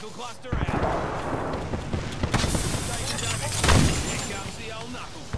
Missile cluster out. Here comes the old knuckle.